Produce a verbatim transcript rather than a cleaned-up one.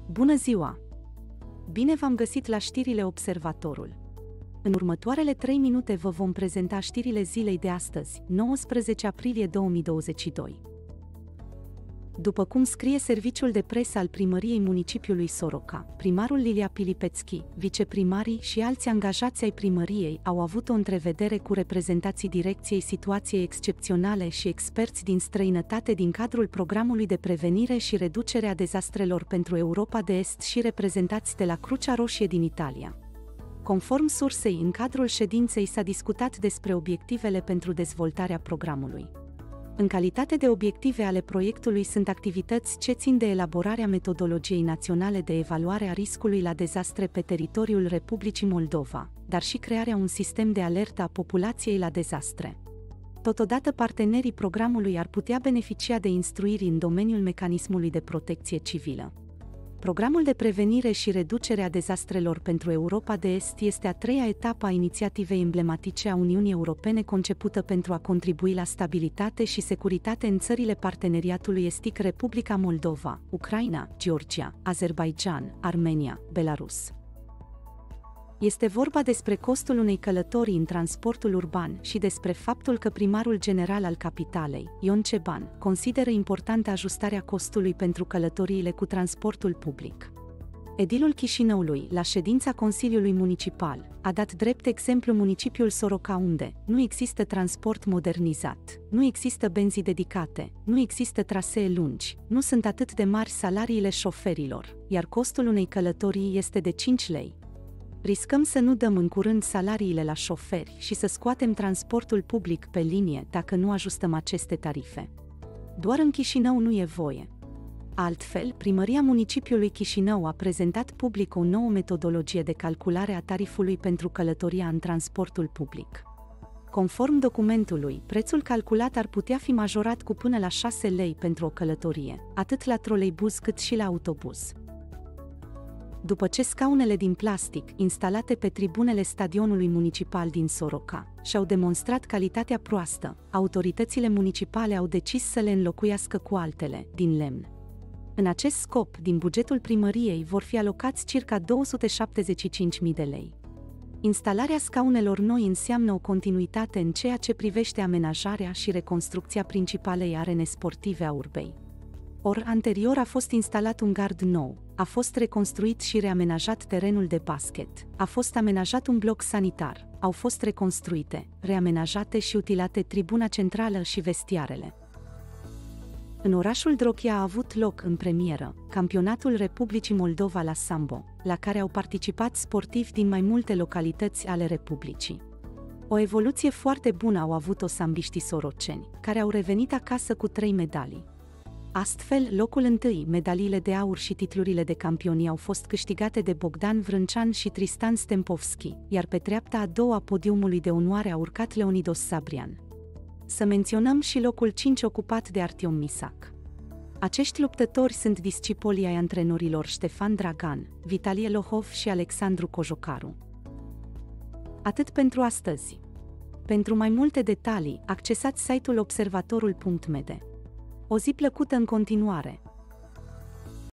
Bună ziua! Bine v-am găsit la știrile Observatorul. În următoarele trei minute vă vom prezenta știrile zilei de astăzi, nouăsprezece aprilie două mii douăzeci și doi. După cum scrie serviciul de presă al primăriei municipiului Soroca, primarul Lilia Pilipețchi, viceprimarii și alți angajați ai primăriei au avut o întrevedere cu reprezentații Direcției Situației Excepționale și experți din străinătate din cadrul programului de prevenire și reducere a dezastrelor pentru Europa de Est și reprezentați de la Crucea Roșie din Italia. Conform sursei, în cadrul ședinței s-a discutat despre obiectivele pentru dezvoltarea programului. În calitate de obiective ale proiectului sunt activități ce țin de elaborarea metodologiei naționale de evaluare a riscului la dezastre pe teritoriul Republicii Moldova, dar și crearea un sistem de alertă a populației la dezastre. Totodată, partenerii programului ar putea beneficia de instruiri în domeniul mecanismului de protecție civilă. Programul de prevenire și reducere a dezastrelor pentru Europa de Est este a treia etapă a inițiativei emblematice a Uniunii Europene concepută pentru a contribui la stabilitate și securitate în țările parteneriatului estic Republica Moldova, Ucraina, Georgia, Azerbaidjan, Armenia, Belarus. Este vorba despre costul unei călătorii în transportul urban și despre faptul că primarul general al capitalei, Ion Ceban, consideră importantă ajustarea costului pentru călătoriile cu transportul public. Edilul Chișinăului, la ședința Consiliului Municipal, a dat drept exemplu municipiul Soroca, unde nu există transport modernizat, nu există benzi dedicate, nu există trasee lungi, nu sunt atât de mari salariile șoferilor, iar costul unei călătorii este de cinci lei. Riscăm să nu dăm în curând salariile la șoferi și să scoatem transportul public pe linie dacă nu ajustăm aceste tarife. Doar în Chișinău nu e voie. Altfel, primăria municipiului Chișinău a prezentat public o nouă metodologie de calculare a tarifului pentru călătoria în transportul public. Conform documentului, prețul calculat ar putea fi majorat cu până la șase lei pentru o călătorie, atât la troleibuz cât și la autobuz. După ce scaunele din plastic, instalate pe tribunele stadionului municipal din Soroca, și-au demonstrat calitatea proastă, autoritățile municipale au decis să le înlocuiască cu altele, din lemn. În acest scop, din bugetul primăriei vor fi alocați circa două sute șaptezeci și cinci mii de lei. Instalarea scaunelor noi înseamnă o continuitate în ceea ce privește amenajarea și reconstrucția principalei arene sportive a urbei. Or, anterior a fost instalat un gard nou, a fost reconstruit și reamenajat terenul de basket, a fost amenajat un bloc sanitar, au fost reconstruite, reamenajate și utilate tribuna centrală și vestiarele. În orașul Droghia a avut loc, în premieră, campionatul Republicii Moldova la sambo, la care au participat sportivi din mai multe localități ale Republicii. O evoluție foarte bună au avut-o sambiștii soroceni, care au revenit acasă cu trei medalii. Astfel, locul întâi, medaliile de aur și titlurile de campioni au fost câștigate de Bogdan Vrâncean și Tristan Stempovski, iar pe treapta a doua podiumului de onoare a urcat Leonidos Sabrian. Să menționăm și locul cinci ocupat de Artiom Misac. Acești luptători sunt discipolii ai antrenorilor Ștefan Dragan, Vitalie Lohov și Alexandru Cojocaru. Atât pentru astăzi. Pentru mai multe detalii, accesați site-ul observatorul punct m d. O zi plăcută în continuare!